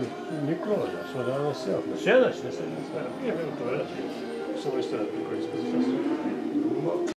Nikola, så det är så. Det känns det. Jag vet inte vad det är. Så är det istället på